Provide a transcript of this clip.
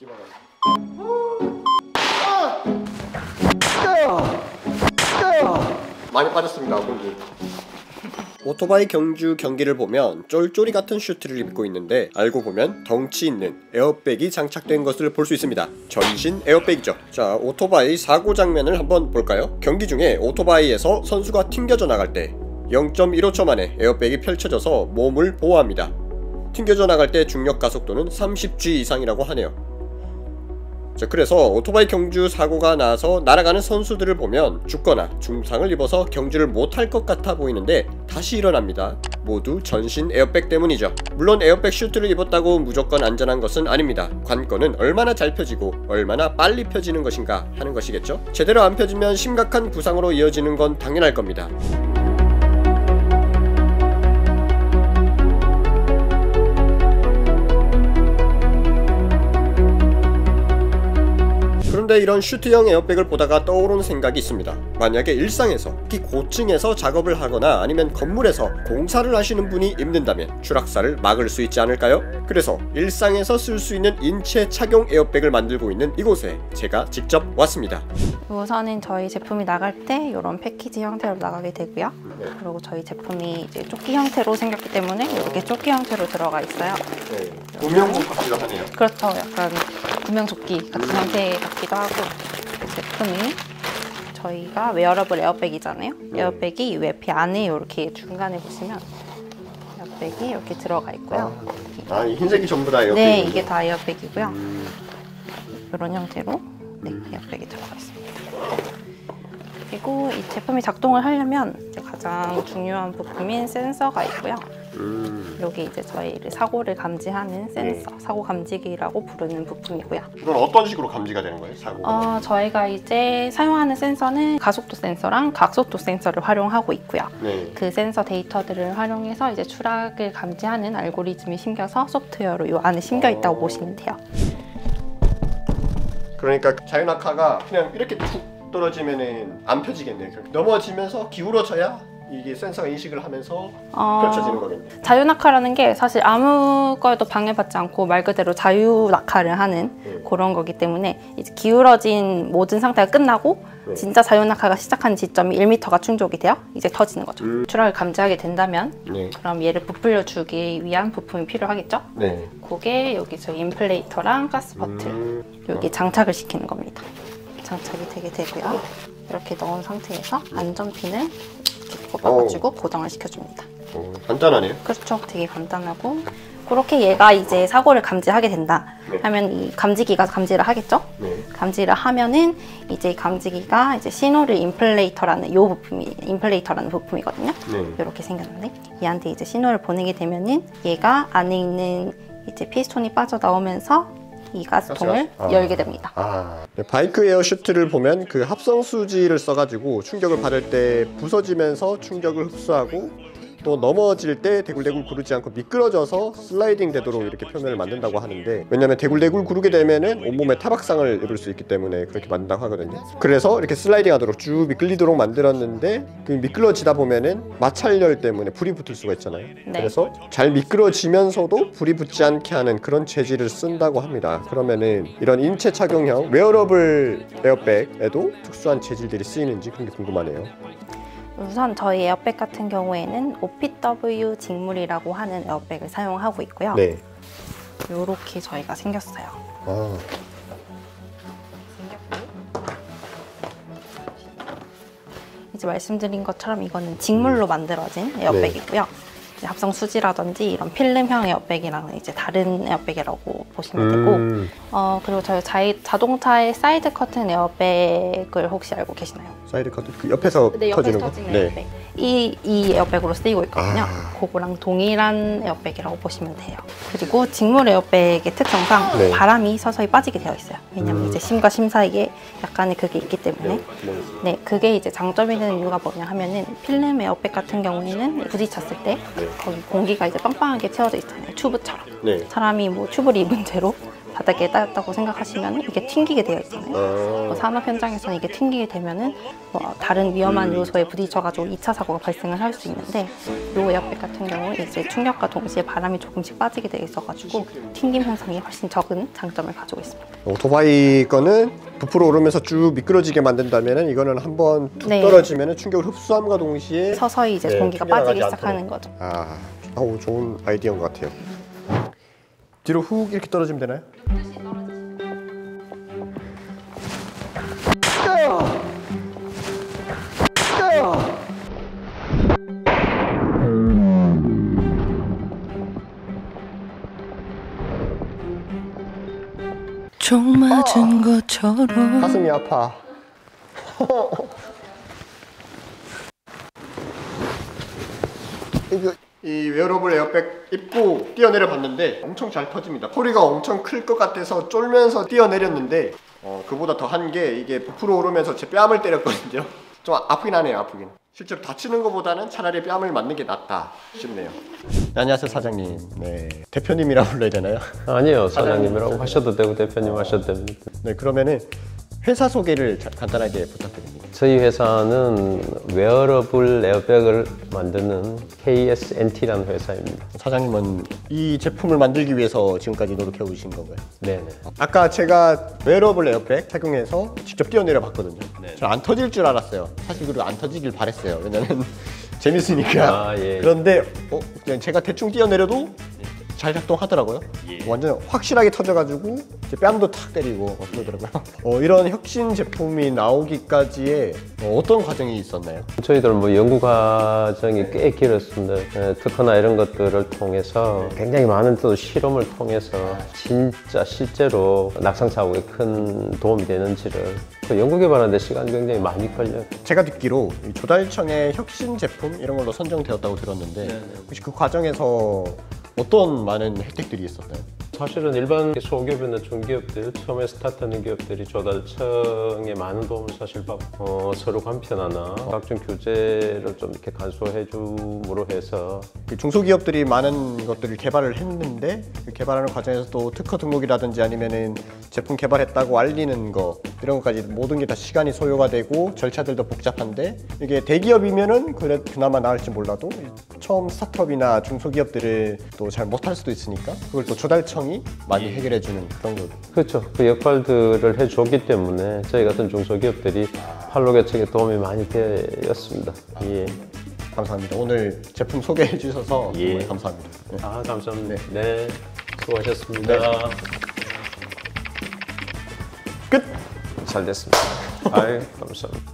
많이 빠졌습니다, 공기. 오토바이 경주 경기를 보면 쫄쫄이 같은 슈트를 입고 있는데 알고 보면 덩치 있는 에어백이 장착된 것을 볼 수 있습니다. 전신 에어백이죠. 자, 오토바이 사고 장면을 한번 볼까요? 경기 중에 오토바이에서 선수가 튕겨져 나갈 때 0.15초 만에 에어백이 펼쳐져서 몸을 보호합니다. 튕겨져 나갈 때 중력 가속도는 30G 이상이라고 하네요. 자, 그래서 오토바이 경주 사고가 나서 날아가는 선수들을 보면 죽거나 중상을 입어서 경주를 못할 것 같아 보이는데 다시 일어납니다. 모두 전신 에어백 때문이죠. 물론 에어백 슈트를 입었다고 무조건 안전한 것은 아닙니다. 관건은 얼마나 잘 펴지고 얼마나 빨리 펴지는 것인가 하는 것이겠죠. 제대로 안 펴지면 심각한 부상으로 이어지는 건 당연할 겁니다. 그런데 이런 슈트형 에어백을 보다가 떠오르는 생각이 있습니다. 만약에 일상에서, 특히 고층에서 작업을 하거나 아니면 건물에서 공사를 하시는 분이 입는다면 추락사를 막을 수 있지 않을까요? 그래서 일상에서 쓸 수 있는 인체 착용 에어백을 만들고 있는 이곳에 제가 직접 왔습니다. 우선은 저희 제품이 나갈 때 이런 패키지 형태로 나가게 되고요. 그리고 저희 제품이 이제 조끼 형태로 생겼기 때문에 이렇게 조끼 형태로 들어가 있어요. 네, 구명복 같기도 하네요. 그렇죠. 약간 구명조끼 같은 형태 같기도 하고, 제품이 저희가 웨어러블 에어백이잖아요. 에어백이 UFP 안에 이렇게 중간에 보시면 에어백이 이렇게 들어가 있고요. 이 흰색이 전부 다 에어백이군요. 네, 이게 다 에어백이고요. 이런 형태로 에어백이 들어가 있습니다. 그리고 이 제품이 작동을 하려면 가장 중요한 부품인 센서가 있고요. 여기 이제 저희를 사고를 감지하는 센서, 사고 감지기라고 부르는 부품이고요. 이건 어떤 식으로 감지가 되는 거예요? 사고가? 저희가 이제 사용하는 센서는 가속도 센서랑 각속도 센서를 활용하고 있고요. 그 센서 데이터들을 활용해서 이제 추락을 감지하는 알고리즘이 심겨서 소프트웨어로 이 안에 심겨 있다고 보시면 돼요. 그러니까 자유낙하가 그냥 이렇게 툭 떨어지면은 안 펴지겠네요. 넘어지면서 기울어져야 이게 센서가 인식을 하면서 펼쳐지는 거겠네요. 자유낙하라는 게 사실 아무 거에도 방해받지 않고 말 그대로 자유낙하를 하는 그런 거기 때문에 이제 기울어진 모든 상태가 끝나고 진짜 자유낙하가 시작한 지점이 1m가 충족이 돼요. 이제 터지는 거죠. 추락을 감지하게 된다면 그럼 얘를 부풀려 주기 위한 부품이 필요하겠죠. 그게 여기 저희 인플레이터랑 가스버틀 여기 장착을 시키는 겁니다. 장착이 되게 되고요. 이렇게 넣은 상태에서 안전핀을 이렇게 뽑아가지고 고정을 시켜줍니다. 간단하네요. 그렇죠. 되게 간단하고, 그렇게 얘가 이제 사고를 감지하게 된다 하면 이 감지기가 감지를 하겠죠. 감지를 하면은 이제 감지기가 이제 신호를 인플레이터라는 부품이거든요. 이렇게 생겼는데 얘한테 이제 신호를 보내게 되면은 얘가 안에 있는 이제 피스톤이 빠져나오면서 이 가스통을 열게 됩니다. 바이크 에어 슈트를 보면 그 합성 수지를 써가지고 충격을 받을 때 부서지면서 충격을 흡수하고 또 넘어질 때 대굴대굴 구르지 않고 미끄러져서 슬라이딩 되도록 이렇게 표면을 만든다고 하는데, 왜냐면 대굴대굴 구르게 되면은 온몸에 타박상을 입을 수 있기 때문에 그렇게 만든다고 하거든요. 그래서 이렇게 슬라이딩 하도록 쭉 미끌리도록 만들었는데, 그 미끌러지다 보면은 마찰열 때문에 불이 붙을 수가 있잖아요. 그래서 잘 미끄러지면서도 불이 붙지 않게 하는 그런 재질을 쓴다고 합니다. 그러면은 이런 인체 착용형 웨어러블 에어백에도 특수한 재질들이 쓰이는지 그런 게 궁금하네요. 우선 저희 에어백 같은 경우에는 OPW 직물이라고 하는 에어백을 사용하고 있고요. 이렇게 저희가 생겼어요. 이제 말씀드린 것처럼 이거는 직물로 만들어진 에어백이고요. 이제 합성 수지라든지 이런 필름형 에어백이랑은 이제 다른 에어백이라고 보시면 되고, 그리고 저희 자동차의 사이드 커튼 에어백을 혹시 알고 계시나요? 사이드 커튼? 그 옆에서 터지는 거? 에어백. 이 에어백으로 쓰이고 있거든요. 그거랑 동일한 에어백이라고 보시면 돼요. 그리고 직물 에어백의 특성상 바람이 서서히 빠지게 되어 있어요. 왜냐면 이제 심과 심 사이에 약간의 그게 있기 때문에. 그게 이제 장점이 되는 이유가 뭐냐 하면은 필름 에어백 같은 경우에는 부딪혔을 때 거기 공기가 이제 빵빵하게 채워져 있잖아요. 튜브처럼. 사람이 뭐 튜브를 입은 채로 바닥에 따였다고 생각하시면 이게 튕기게 되어 있잖아요. 산업 현장에서는 이게 튕기게 되면은 다른 위험한 요소에 부딪혀가지고 2차 사고가 발생을 할 수 있는데 이 에어백 같은 경우는 이제 충격과 동시에 바람이 조금씩 빠지게 되어 있어가지고 튕김 현상이 훨씬 적은 장점을 가지고 있습니다. 오토바이 거는 부풀어 오르면서 쭉 미끄러지게 만든다면은 이거는 한번 툭 네. 떨어지면은 충격을 흡수함과 동시에 서서히 이제 네, 공기가 튕겨나가지 빠지기 않도록. 시작하는 거죠. 좋은 아이디어인 것 같아요. 뒤로 훅 이렇게 떨어지면 되나요? 총 맞은 것처럼 가슴이 아파. 이 웨어러블 에어백 입고 뛰어내려 봤는데 엄청 잘 터집니다. 소리가 엄청 클 것 같아서 쫄면서 뛰어내렸는데 그보다 더 한 게 이게 부풀어 오르면서 제 뺨을 때렸거든요. 좀 아프긴 하네요. 아프긴. 실제로 다치는 것보다는 차라리 뺨을 맞는 게 낫다 싶네요. 네, 안녕하세요 사장님. 네, 대표님이라 불러야 되나요? 아니요, 사장님이라고 하셔도 되고 대표님 하셔도 됩니다. 네, 그러면은 회사 소개를 간단하게 부탁드립니다. 저희 회사는 웨어러블 에어백을 만드는 KSNT라는 회사입니다. 사장님은 이 제품을 만들기 위해서 지금까지 노력해 오신 건가요? 네네. 아까 제가 웨어러블 에어백 착용해서 직접 뛰어내려 봤거든요. 저 안 터질 줄 알았어요. 사실 그리고 안 터지길 바랬어요. 왜냐면 재밌으니까. 예. 그런데 그냥 제가 대충 뛰어내려도 잘 작동하더라고요. 완전 확실하게 터져가지고 이제 뺨도 탁 때리고 그러더라고요. 이런 혁신 제품이 나오기까지의 어떤 과정이 있었나요? 저희들 연구 과정이 꽤 길었습니다. 특허나 이런 것들을 통해서 굉장히 많은 또 실험을 통해서 진짜 실제로 낙상 사고에 큰 도움이 되는지를 연구 개발하는 데 시간이 굉장히 많이 걸려요. 제가 듣기로 조달청의 혁신 제품 이런 걸로 선정되었다고 들었는데 혹시 그 과정에서 어떤 많은 혜택들이 있었나요? 사실은 일반 소기업이나 중기업들, 처음에 스타트하는 기업들이 조달청에 많은 도움을 사실 받고 서로 간편화나 각종 규제를 좀 이렇게 간소해 줌으로 해서 중소기업들이 많은 것들을 개발을 했는데 그 개발하는 과정에서 또 특허 등록이라든지 아니면은 제품 개발했다고 알리는 거 이런 것까지 모든 게 다 시간이 소요가 되고 절차들도 복잡한데 이게 대기업이면은 그나마 나을지 몰라도 처음 스타트업이나 중소기업들을 또 잘 못할 수도 있으니까 그걸 또 조달청이 많이 해결해주는 그런 거. 그렇죠. 그 역할들을 해줬기 때문에 저희 같은 중소기업들이 판로 개척에 도움이 많이 되었습니다. 예. 감사합니다. 오늘 제품 소개해 주셔서 정말 감사합니다. 네. 감사합니다. 네, 수고하셨습니다. 끝! 잘 됐습니다. 아유, 감사합니다.